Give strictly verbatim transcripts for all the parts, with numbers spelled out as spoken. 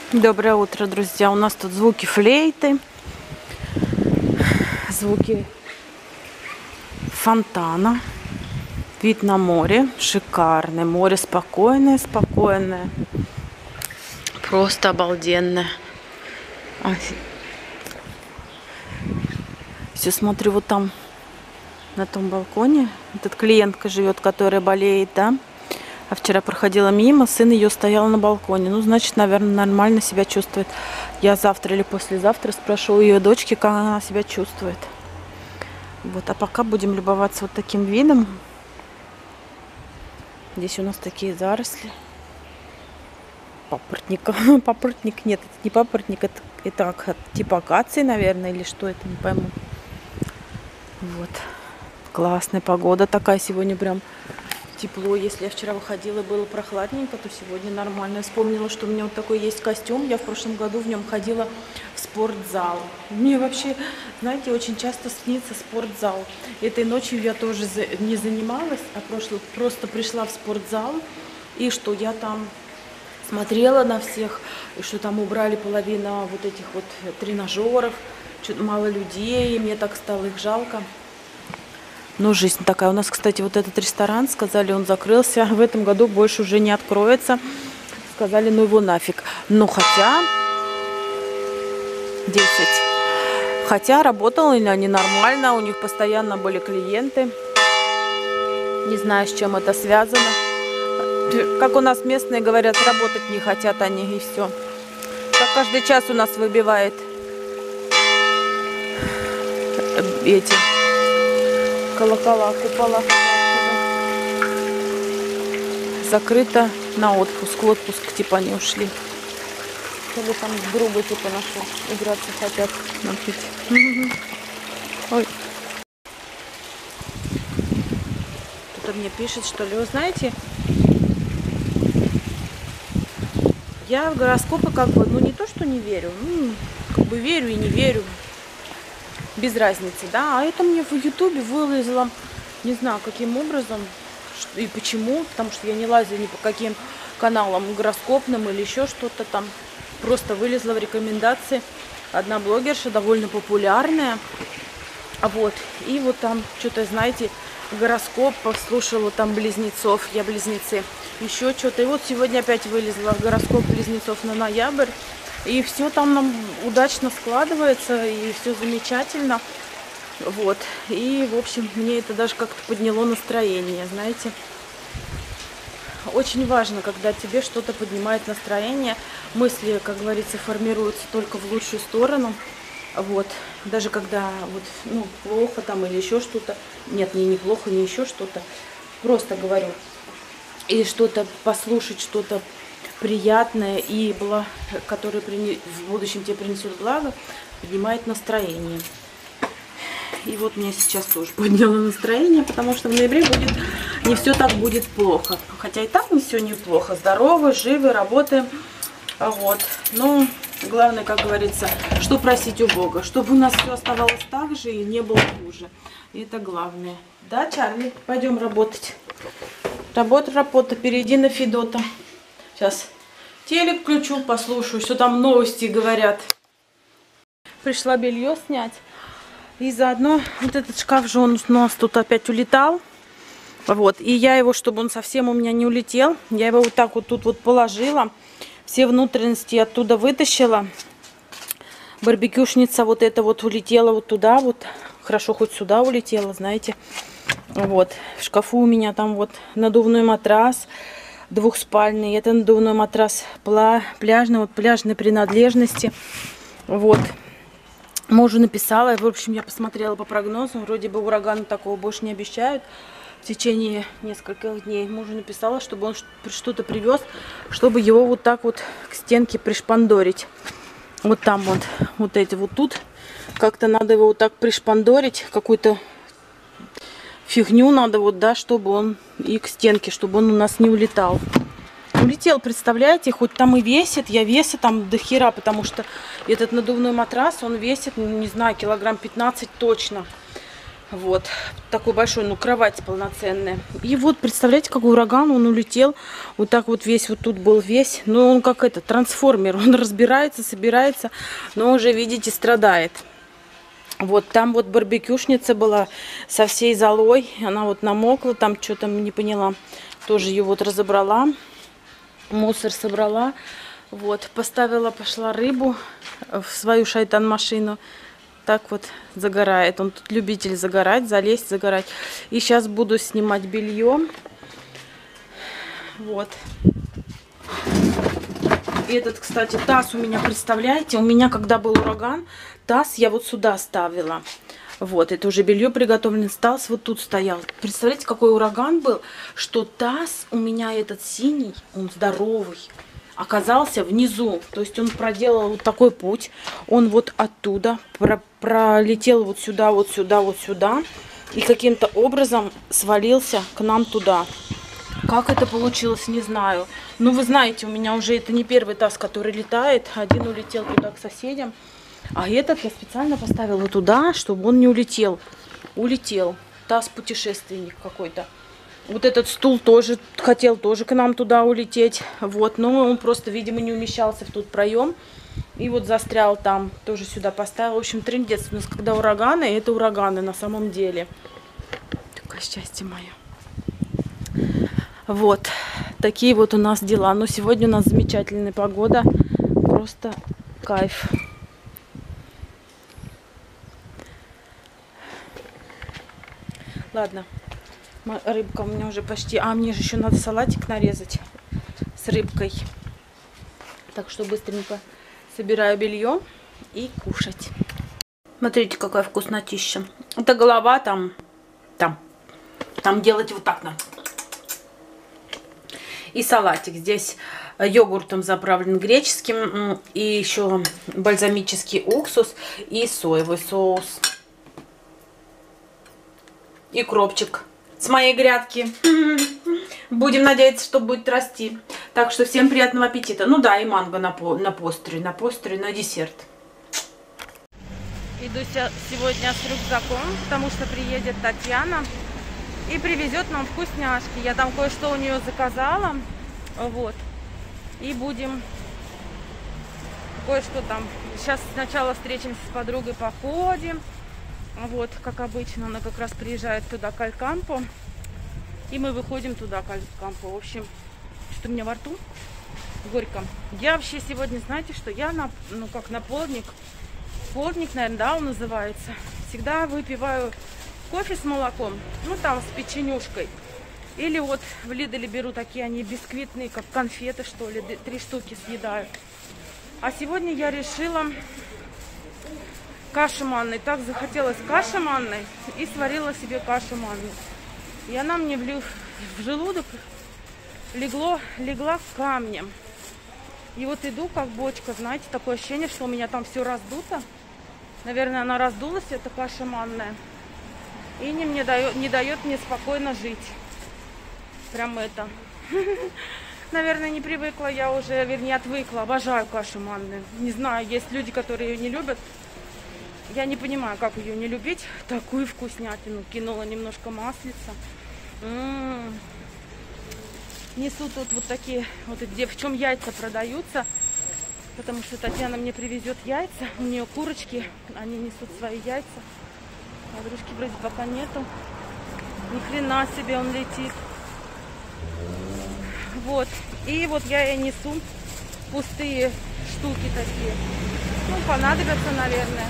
Доброе утро, друзья. У нас тут звуки флейты, звуки фонтана, вид на море, шикарное, море спокойное, спокойное, просто обалденное. Все смотрю вот там, на том балконе, этот клиентка живет, которая болеет, да? А вчера проходила мимо, сын ее стоял на балконе. Ну, значит, наверное, нормально себя чувствует. Я завтра или послезавтра спрошу у ее дочки, как она себя чувствует. Вот, а пока будем любоваться вот таким видом. Здесь у нас такие заросли. Папоротника. Папоротник нет, это не папоротник, это, это типа акации, наверное, или что это, не пойму. Вот. Классная погода такая сегодня прям. Тепло. Если я вчера выходила, было прохладненько, то сегодня нормально. Я вспомнила, что у меня вот такой есть костюм. Я в прошлом году в нем ходила в спортзал. Мне вообще, знаете, очень часто снится спортзал. Этой ночью я тоже не занималась, а прошло, просто пришла в спортзал. И что я там смотрела на всех, и что там убрали половину вот этих вот тренажеров. Что-то мало людей, и мне так стало их жалко. Ну, жизнь такая. У нас, кстати, вот этот ресторан, сказали, он закрылся. В этом году больше уже не откроется. Сказали, ну его нафиг. Но хотя... десять. Хотя работали они нормально. У них постоянно были клиенты. Не знаю, с чем это связано. Как у нас местные говорят, работать не хотят они, и все. Так каждый час у нас выбивает эти... колокола, купола. Закрыто на отпуск. В отпуск типа они ушли. Или там с грубой типа наши играться хотят. Напить. Ой. Кто-то мне пишет, что ли, вы знаете, я в гороскопы как бы, ну не то, что не верю, ну, как бы верю и не верю. Без разницы, да, а это мне в ютубе вылезло, не знаю, каким образом и почему, потому что я не лазю ни по каким каналам гороскопным или еще что-то там, просто вылезла в рекомендации одна блогерша, довольно популярная, вот, и вот там что-то, знаете, гороскоп, послушала там близнецов, я близнецы, еще что-то, и вот сегодня опять вылезла гороскоп близнецов на ноябрь. И все там нам удачно складывается, и все замечательно. Вот. И, в общем, мне это даже как-то подняло настроение, знаете. Очень важно, когда тебе что-то поднимает настроение. Мысли, как говорится, формируются только в лучшую сторону. Вот. Даже когда вот, ну, плохо там или еще что-то. Нет, мне не плохо, не еще что-то. Просто говорю. И что-то послушать, что-то приятное и благо, которое в будущем тебе принесет благо, поднимает настроение. И вот мне сейчас тоже подняло настроение, потому что в ноябре будет не все так будет плохо. Хотя и так не все неплохо. Здоровы, живы, работаем. Вот. Но главное, как говорится, что просить у Бога, чтобы у нас все оставалось так же и не было хуже. И это главное. Да, Чарли? Пойдем работать. Работа, работа. Перейди на Федота. Сейчас телек включу, послушаю, что там новости говорят. Пришла белье снять. И заодно вот этот шкаф же он у нас тут опять улетал. Вот. И я его, чтобы он совсем у меня не улетел, я его вот так вот тут вот положила. Все внутренности оттуда вытащила. Барбекюшница вот эта вот улетела вот туда вот. Хорошо, хоть сюда улетела, знаете. Вот. В шкафу у меня там вот надувной матрас. Двухспальный. Это надувной матрас пляжный, вот пляжные принадлежности. Вот. Мужу написала. В общем, я посмотрела по прогнозу. Вроде бы урагана такого больше не обещают. В течение нескольких дней мужу написала, чтобы он что-то привез, чтобы его вот так вот к стенке пришпандорить. Вот там вот, вот эти вот тут. Как-то надо его вот так пришпандорить. Какую-то фигню надо вот, да, чтобы он и к стенке, чтобы он у нас не улетал. Улетел, представляете, хоть там и весит, я веса там до хера, потому что этот надувной матрас, он весит, ну, не знаю, килограмм пятнадцать точно. Вот, такой большой, ну, кровать полноценная. И вот, представляете, какой ураган, он улетел. Вот так вот весь, вот тут был весь. Ну, он как это, трансформер. Он разбирается, собирается, но уже, видите, страдает. Вот, там вот барбекюшница была со всей золой. Она вот намокла, там что-то не поняла. Тоже ее вот разобрала. Мусор собрала. Вот, поставила, пошла рыбу в свою шайтан-машину. Так вот загорает. Он тут любитель загорать, залезть, загорать. И сейчас буду снимать белье. Вот. И этот, кстати, таз у меня, представляете, у меня, когда был ураган, таз я вот сюда ставила. Вот, это уже белье приготовлено. Таз вот тут стоял. Представляете, какой ураган был, что таз у меня этот синий, он здоровый, оказался внизу. То есть он проделал вот такой путь. Он вот оттуда про пролетел вот сюда, вот сюда, вот сюда. И каким-то образом свалился к нам туда. Как это получилось, не знаю. Ну, вы знаете, у меня уже это не первый таз, который летает. Один улетел туда к соседям. А этот я специально поставила туда, чтобы он не улетел. Улетел. Таз-путешественник какой-то. Вот этот стул тоже хотел тоже к нам туда улететь. Вот, но он просто, видимо, не умещался в тот проем. И вот застрял там. Тоже сюда поставил. В общем, трындец. У нас когда ураганы, это ураганы на самом деле. Такое счастье мое. Вот. Такие вот у нас дела. Но сегодня у нас замечательная погода. Просто кайф. Ладно. Рыбка у меня уже почти... А, мне же еще надо салатик нарезать с рыбкой. Так что быстренько собираю белье и кушать. Смотрите, какая вкуснотища. Это голова там... Там. Там делать вот так надо. И салатик. Здесь йогуртом заправлен греческим. И еще бальзамический уксус и соевый соус. И кропчик с моей грядки. Будем надеяться, что будет расти. Так что всем приятного аппетита. Ну да, и манго на, по на постере, на постере, на десерт. Иду сегодня с рюкзаком, потому что приедет Татьяна и привезет нам вкусняшки. Я там кое-что у нее заказала. Вот. И будем кое-что там. Сейчас сначала встретимся с подругой, походим. Вот, как обычно, она как раз приезжает туда, к Алькампо. И мы выходим туда, к Алькампо. В общем, что у меня во рту? Горько. Я вообще сегодня, знаете, что я, на, ну, как на полдник, полдник, наверное, да, он называется. Всегда выпиваю кофе с молоком, ну, там, с печенюшкой. Или вот в Лиделе беру такие, они бисквитные, как конфеты, что ли, три штуки съедаю. А сегодня я решила... каши манной. Так захотелось каши манной и сварила себе кашу манную. И она мне в, в желудок легло, легла камнем. И вот иду как бочка, знаете, такое ощущение, что у меня там все раздуто. Наверное, она раздулась, эта каша манная. И не, мне дает, не дает мне спокойно жить. Прям это. Наверное, не привыкла я уже, вернее, отвыкла. Обожаю кашу манную. Не знаю, есть люди, которые ее не любят. Я не понимаю, как ее не любить. Такую вкуснятину. Кинула немножко маслица. М-м-м. Несу тут вот такие, вот где в чем яйца продаются. Потому что Татьяна мне привезет яйца. У нее курочки. Они несут свои яйца. Подружки вроде пока нету. Ни хрена себе, он летит. Вот. И вот я ей несу пустые штуки такие. Ну, понадобятся, наверное.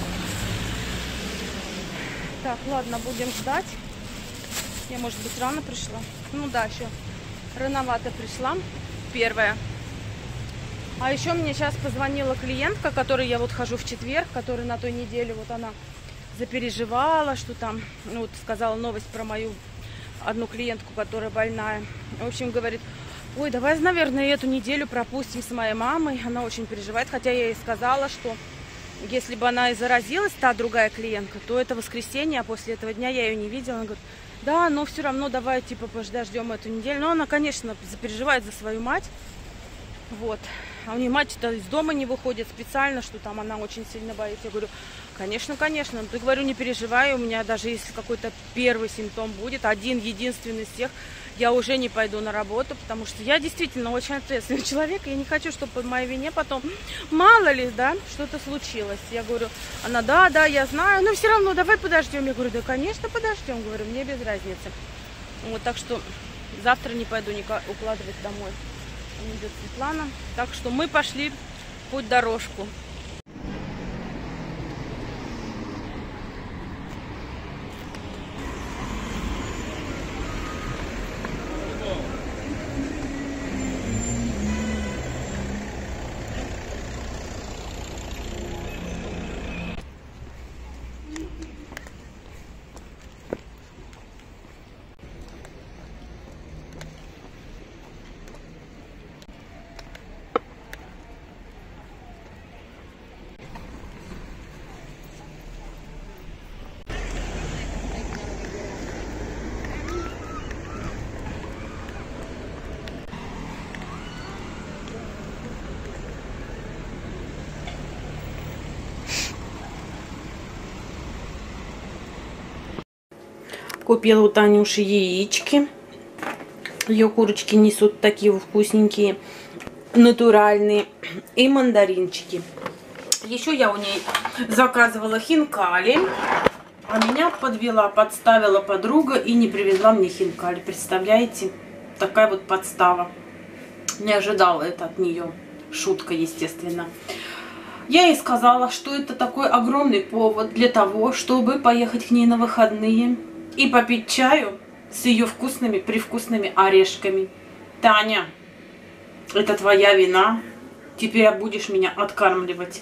Так, ладно, будем ждать. Я, может быть, рано пришла. Ну да, еще рановато пришла. Первая. А еще мне сейчас позвонила клиентка, которой я вот хожу в четверг, которая на той неделе, вот она запереживала, что там, ну вот сказала новость про мою одну клиентку, которая больная. В общем, говорит, ой, давай, наверное, эту неделю пропустим с моей мамой. Она очень переживает, хотя я ей сказала, что если бы она и заразилась, та другая клиентка, то это воскресенье, а после этого дня я ее не видела. Она говорит, да, но все равно давай, типа, подождем эту неделю. Но она, конечно, запереживает за свою мать. Вот. а у нее мать-то из дома не выходит специально, что там она очень сильно боится. Я говорю, конечно, конечно. Ты, говорю, не переживай, у меня даже если какой-то первый симптом будет, один, единственный из всех, я уже не пойду на работу, потому что я действительно очень ответственный человек, и я не хочу, чтобы по моей вине потом, мало ли, да, что-то случилось. Я говорю, она, да, да, я знаю, но все равно давай подождем. Я говорю, да, конечно, подождем, говорю, мне без разницы. Вот, так что завтра не пойду никак укладывать домой. Идет Светлана. Так что мы пошли в путь-дорожку. Купила у Танюши яички. Ее курочки несут такие вкусненькие, натуральные. И мандаринчики. Еще я у ней заказывала хинкали. А меня подвела, подставила подруга и не привезла мне хинкали. Представляете? Такая вот подстава. Не ожидала это от нее. Шутка, естественно. Я ей сказала, что это такой огромный повод для того, чтобы поехать к ней на выходные и попить чаю с ее вкусными, привкусными орешками. Таня, это твоя вина. Теперь будешь меня откармливать.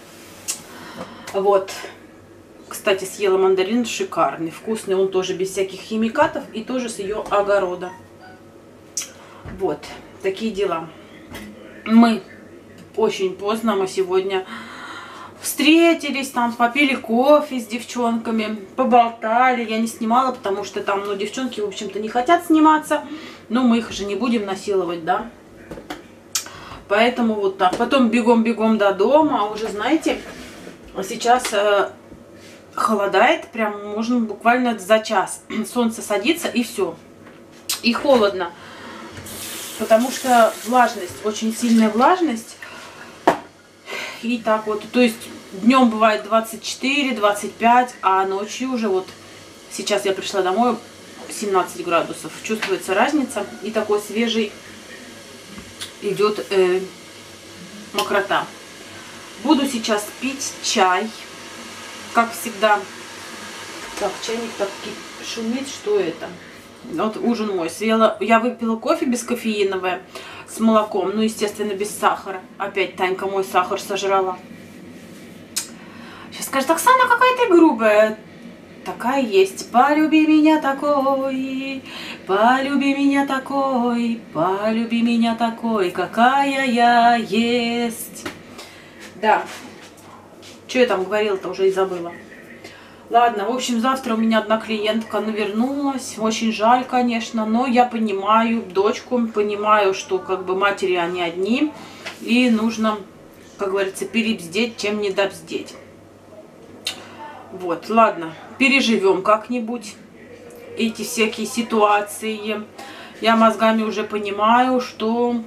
Вот. Кстати, съела мандарин шикарный, вкусный. Он тоже без всяких химикатов и тоже с ее огорода. Вот. Такие дела. Мы очень поздно, мы сегодня встретились, там попили кофе с девчонками, поболтали. Я не снимала, потому что там, ну, девчонки, в общем-то, не хотят сниматься. Но мы их же не будем насиловать, да. Поэтому вот так. Потом бегом-бегом до дома. А уже, знаете, сейчас э, холодает. Прям можно буквально за час. Солнце садится и все. И холодно. Потому что влажность, очень сильная влажность. И так вот, то есть днем бывает двадцать четыре, двадцать пять, а ночью уже вот, сейчас я пришла домой, семнадцать градусов. Чувствуется разница, и такой свежий идет э, мокрота. Буду сейчас пить чай, как всегда. Так, чайник так шумит, что это? Вот ужин мой. Съела, я выпила кофе бескофеиновое с молоком, ну, естественно, без сахара. Опять Танька мой сахар сожрала. Сейчас скажет, Оксана, какая ты грубая. Такая есть. Полюби меня такой, полюби меня такой, полюби меня такой, какая я есть. Да. Что я там говорила-то, уже и забыла. Ладно, в общем, завтра у меня одна клиентка навернулась. Очень жаль, конечно, но я понимаю дочку, понимаю, что как бы матери они одни. И нужно, как говорится, перебздеть, чем не добздеть. Вот, ладно, переживем как-нибудь эти всякие ситуации. Я мозгами уже понимаю, что...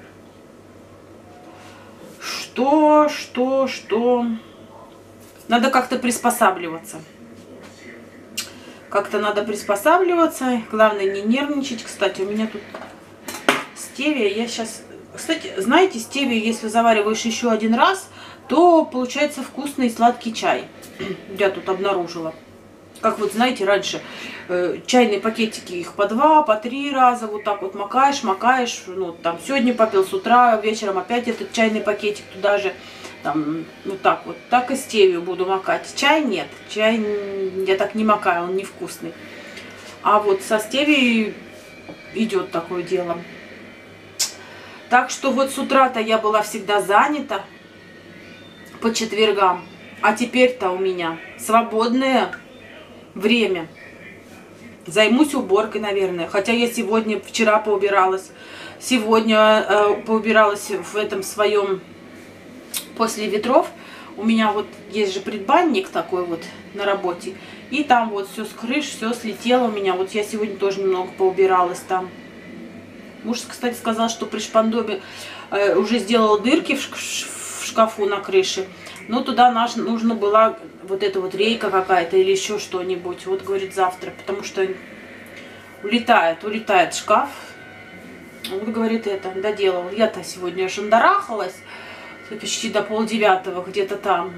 Что, что, что... Надо как-то приспосабливаться. Как-то надо приспосабливаться. Главное не нервничать. Кстати, у меня тут стевия. Я сейчас... Кстати, знаете, стевию, если завариваешь еще один раз, то получается вкусный сладкий чай. Я тут обнаружила. Как вот, знаете, раньше э, чайные пакетики, их по два, по три раза вот так вот макаешь, макаешь. Ну, там, сегодня попил с утра, вечером опять этот чайный пакетик туда же. Там, вот так вот. Так и стевию буду макать. Чай нет. Чай я так не макаю, он невкусный. А вот со стевией идет такое дело. Так что вот с утра-то я была всегда занята по четвергам. А теперь-то у меня свободное время. Займусь уборкой, наверное. Хотя я сегодня, вчера поубиралась. Сегодня э, поубиралась в этом своем, после ветров. У меня вот есть же предбанник такой вот на работе. И там вот все с крыш, все слетело у меня. Вот я сегодня тоже немного поубиралась там. Муж, кстати, сказал, что при шпандобе э, уже сделал дырки в, в шкафу на крыше. Но туда наш, нужно была вот эта вот рейка какая-то или еще что-нибудь. Вот, говорит, завтра. Потому что улетает, улетает шкаф. Вот, говорит, это доделал. Я-то сегодня шандарахалась. Почти до полдевятого, где-то там.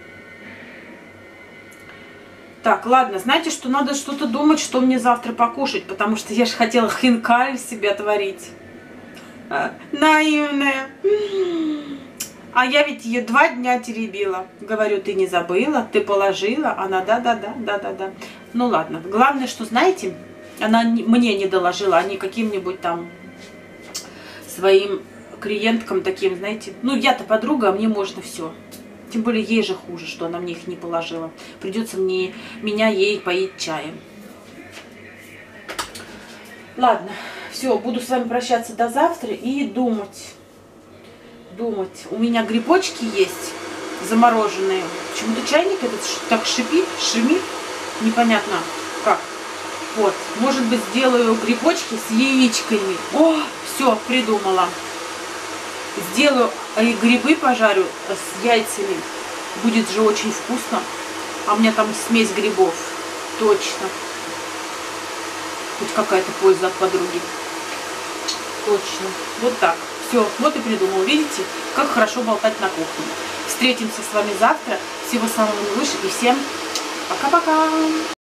Так, ладно, знаете, что надо что-то думать, что мне завтра покушать, потому что я же хотела хинкаль себе творить. А, наивная. А я ведь ее два дня теребила. Говорю, ты не забыла, ты положила. Она, да-да-да, да-да-да. Ну ладно, главное, что, знаете, она не, мне не доложила, а не каким-нибудь там своим клиенткам таким, знаете. Ну, я-то подруга, а мне можно все. Тем более ей же хуже, что она мне их не положила. Придется мне, меня ей поить чаем. Ладно, все, буду с вами прощаться до завтра и думать. Думать. У меня грибочки есть замороженные. Почему-то чайник этот так шипит, шумит. Непонятно как. Вот, может быть, сделаю грибочки с яичками. О, все, придумала. Сделаю и грибы пожарю с яйцами. Будет же очень вкусно. А у меня там смесь грибов. Точно. Хоть какая-то польза от подруги. Точно. Вот так. Все, вот и придумал. Видите, как хорошо болтать на кухне. Встретимся с вами завтра. Всего самого наилучшего и всем пока-пока.